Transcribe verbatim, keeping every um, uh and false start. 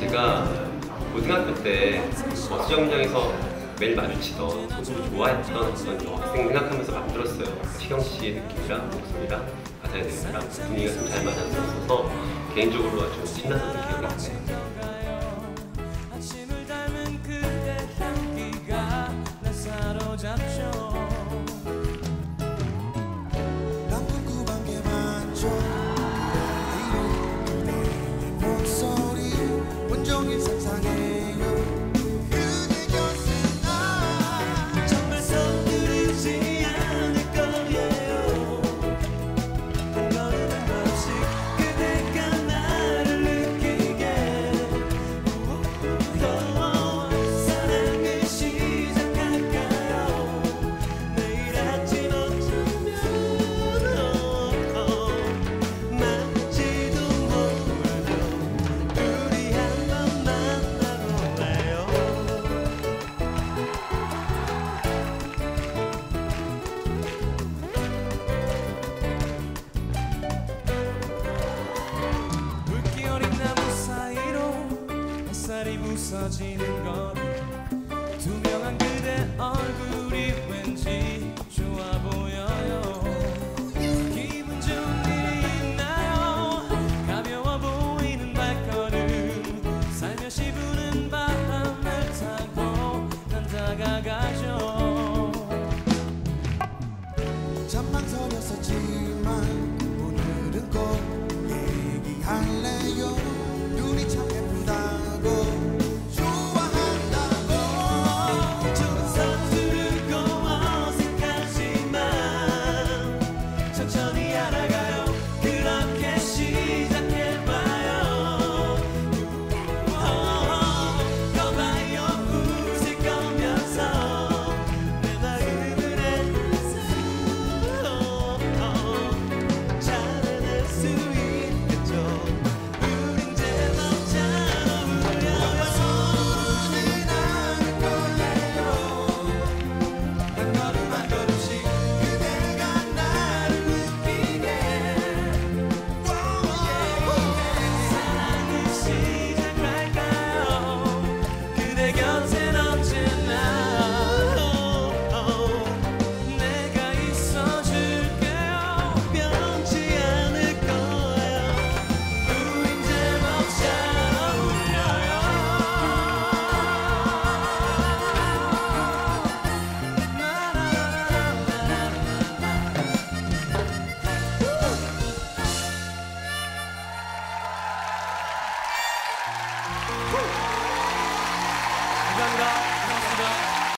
제가 고등학교 때 버스 정류장에서 매일 마주치던 저도 좋아했던 어떤 여학생 생각하면서 만들었어요. 시경 씨의 느낌이랑 목소리랑 가사의 내용이랑 분위기가 좀 잘 맞았어서 개인적으로 아주 신났던 기억이 있네요. 햇살이 부서지는 거리 투명한 그대 얼굴이 왠지 좋아 보여요. 기분 좋은 일이 있나요? 가벼워 보이는 발걸음 살며시 부는 바람을 타고 난 다가가죠. 잔망설였었지만 오늘은 꼭 얘기할래요. 눈이 참 예쁘다고 감사합니다.